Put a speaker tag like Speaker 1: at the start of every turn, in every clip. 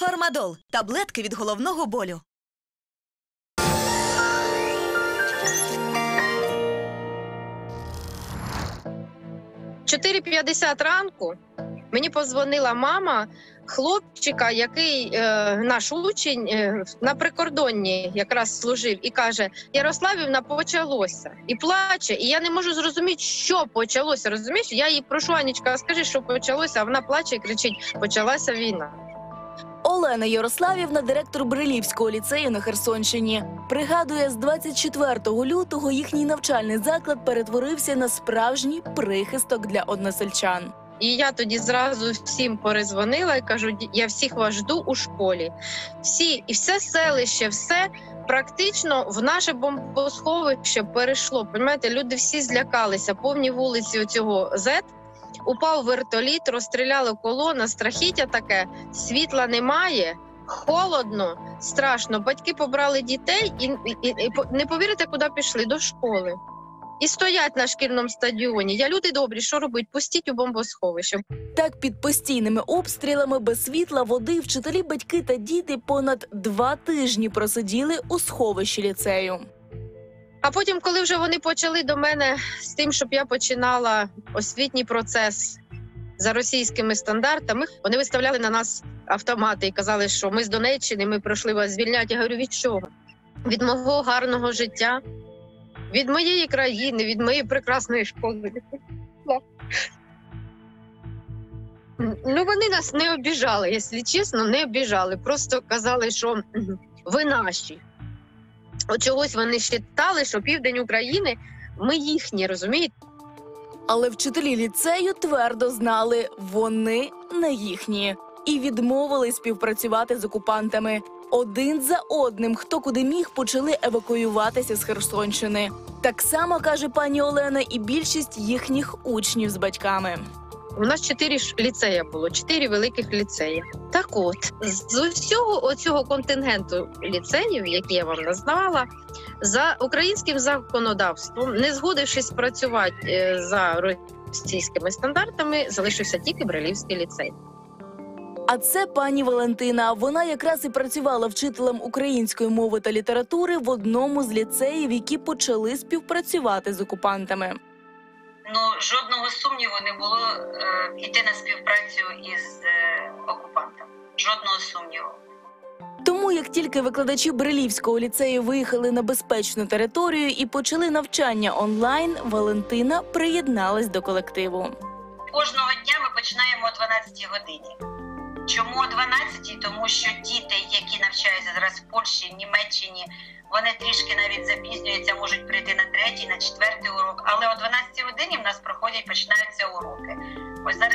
Speaker 1: Фармадол – таблетки від головного болю.
Speaker 2: О 4:50 ранку мені подзвонила мама хлопчика, який наш учень на прикордонні якраз служив, і каже: Ярославівна, почалося. І плаче, і я не можу зрозуміти, що почалося, розумієш? Я їй прошу: Анічка, скажи, що почалося, а вона плаче і кричить: почалася війна.
Speaker 3: Олена Ярославівна – директор Брилівського ліцею на Херсонщині. Пригадує, з 24 лютого їхній навчальний заклад перетворився на справжній прихисток для односельчан.
Speaker 2: І я тоді зразу всім перезвонила і кажу: я всіх вас жду у школі. Всі, і все селище, все практично в наше бомбосховище перейшло. Понимаєте, люди всі злякалися, повні вулиці оцього Z. Упав вертоліт, розстріляли колона, страхіття таке, світла немає, холодно, страшно. Батьки побрали дітей і не повірите, куди пішли? До школи. І стоять на шкільному стадіоні. Я: люди добрі, що робить? Пустіть у бомбосховище.
Speaker 3: Так, під постійними обстрілами, без світла, води, вчителі, батьки та діти понад 2 тижні просиділи у сховищі ліцею.
Speaker 2: А потім, коли вже вони почали до мене з тим, щоб я починала освітній процес за російськими стандартами, вони виставляли на нас автомати і казали, що ми з Донеччини, ми пройшли вас звільняти. Я говорю: від чого? Від мого гарного життя, від моєї країни, від моєї прекрасної школи. Ну, вони нас не обіжали, якщо чесно, не обіжали. Просто казали, що ви наші. От чогось вони вважали, що південь України – ми їхні, розумієте?
Speaker 3: Але вчителі ліцею твердо знали – вони не їхні. І відмовились співпрацювати з окупантами. Один за одним, хто куди міг, почали евакуюватися з Херсонщини. Так само, каже пані Олена, і більшість їхніх учнів з батьками.
Speaker 2: У нас 4 ліцеї було, 4 великих ліцеї. Так от, з усього оцього контингенту ліцеїв, які я вам назвала, за українським законодавством, не згодившись працювати за російськими стандартами, залишився тільки Брилівський ліцей.
Speaker 3: А це пані Валентина. Вона якраз і працювала вчителем української мови та літератури в одному з ліцеїв, які почали співпрацювати з окупантами.
Speaker 4: Жодного сумніву не було йти на співпрацю із окупантом. Жодного сумніву.
Speaker 3: Тому, як тільки викладачі Брилівського ліцею виїхали на безпечну територію і почали навчання онлайн, Валентина приєдналась до колективу.
Speaker 4: Кожного дня ми починаємо о 12 годині. Чому о 12? Тому що діти, які навчаються зараз в Польщі, в Німеччині, вони трішки навіть запізнюються, можуть прийти на 3-й, на 4-й урок. Але о 12 годині в нас починаються уроки. Ось зараз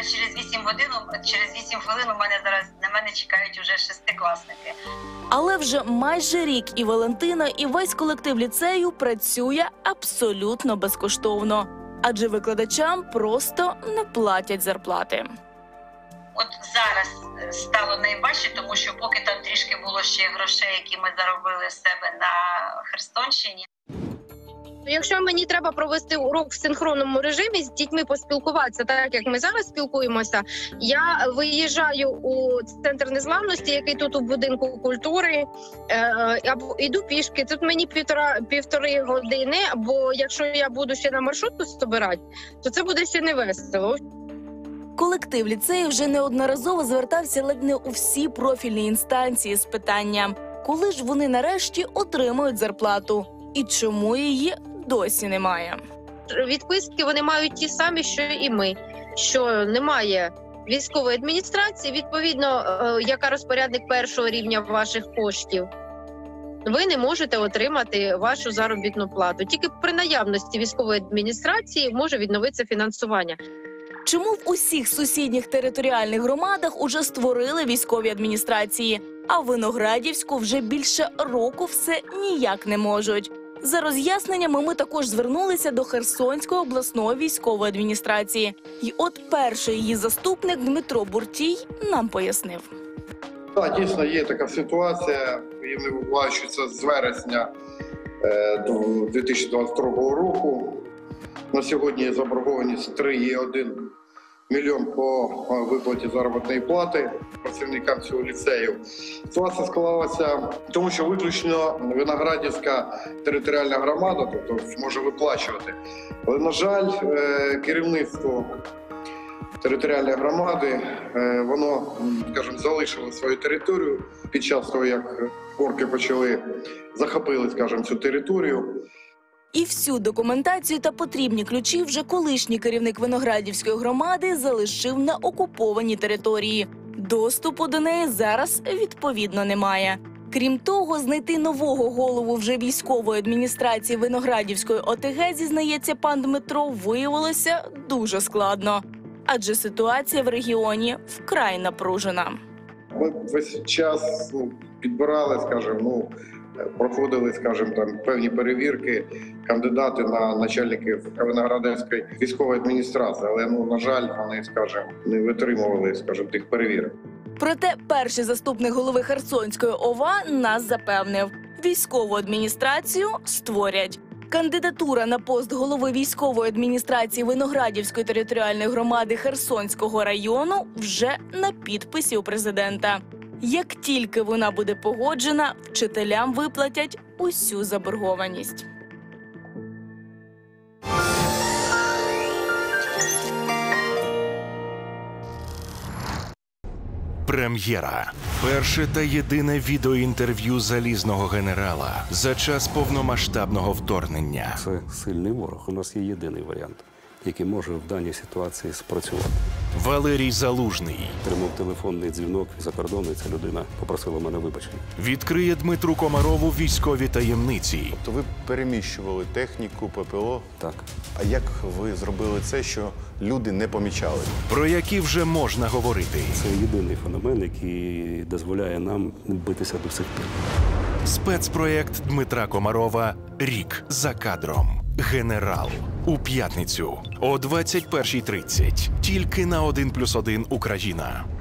Speaker 4: через 8 хвилин на мене чекають уже 6-класники.
Speaker 3: Але вже майже рік і Валентина, і весь колектив ліцею працює абсолютно безкоштовно. Адже викладачам просто не платять зарплати.
Speaker 4: От зараз стало найважче, тому що поки там трішки було ще грошей, які ми заробили в себе на Херсонщині.
Speaker 2: Якщо мені треба провести урок в синхронному режимі, з дітьми поспілкуватися, так як ми зараз спілкуємося, я виїжджаю у центр незламності, який тут у будинку культури, або йду пішки. Тут мені півтори години, бо якщо я буду ще на маршрутку збирати, то це буде ще не весело.
Speaker 3: Колектив ліцею вже неодноразово звертався ледь не у всі профільні інстанції з питанням, коли ж вони нарешті отримують зарплату і чому її досі немає.
Speaker 2: Відписки вони мають ті самі, що і ми, що немає військової адміністрації, відповідно, яка розпорядник першого рівня ваших коштів, ви не можете отримати вашу заробітну плату. Тільки при наявності військової адміністрації може відновитися фінансування.
Speaker 3: Чому в усіх сусідніх територіальних громадах уже створили військові адміністрації, а в Виноградівську вже більше року все ніяк не можуть? За роз'ясненнями ми також звернулися до Херсонської обласної військової адміністрації. І от перший її заступник Дмитро Буртій нам пояснив.
Speaker 5: Так, дійсно є така ситуація, і не виплачується з вересня 2022 року. На сьогодні заборгованість 3,1 мільйон по виплаті заробітної плати працівникам цього ліцею. Ситуація склалася тому, що виключно Виноградівська територіальна громада, тобто може виплачувати. Але, на жаль, керівництво територіальної громади, воно, скажімо, залишило свою територію під час того, як орки захопили, скажімо, цю територію.
Speaker 3: І всю документацію та потрібні ключі вже колишній керівник Виноградівської громади залишив на окупованій території. Доступу до неї зараз, відповідно, немає. Крім того, знайти нового голову вже військової адміністрації Виноградівської ОТГ, зізнається пан Дмитро, виявилося дуже складно. Адже ситуація в регіоні вкрай напружена.
Speaker 5: Ми весь час підбирали, скажімо, проходили, скажімо, там певні перевірки, кандидати на начальників Виноградівської військової адміністрації, але, на жаль, вони, скажімо, не витримували, скажімо, тих перевірок.
Speaker 3: Проте перший заступник голови Херсонської ОВА нас запевнив – військову адміністрацію створять. Кандидатура на пост голови військової адміністрації Виноградівської територіальної громади Херсонського району вже на підписі у президента. Як тільки вона буде погоджена, вчителям виплатять усю заборгованість.
Speaker 6: Прем'єра. Перше та єдине відеоінтерв'ю залізного генерала за час повномасштабного вторгнення.
Speaker 7: Це сильний ворог. У нас є єдиний варіант, який може в даній ситуації спрацювати.
Speaker 6: Валерій Залужний
Speaker 7: Отримав телефонний дзвінок за кордону, і ця людина попросила мене вибачення.
Speaker 6: відкриє Дмитру Комарову військові таємниці.
Speaker 8: То ви переміщували техніку, ППО.
Speaker 7: Так.
Speaker 8: А як ви зробили це, що люди не помічали?
Speaker 6: Про які вже можна говорити.
Speaker 7: Це єдиний феномен, який дозволяє нам битися до сих пір.
Speaker 6: Спецпроєкт Дмитра Комарова «Рік за кадром. Генерал». У п'ятницю о 21:30. Тільки на 1+1 Україна.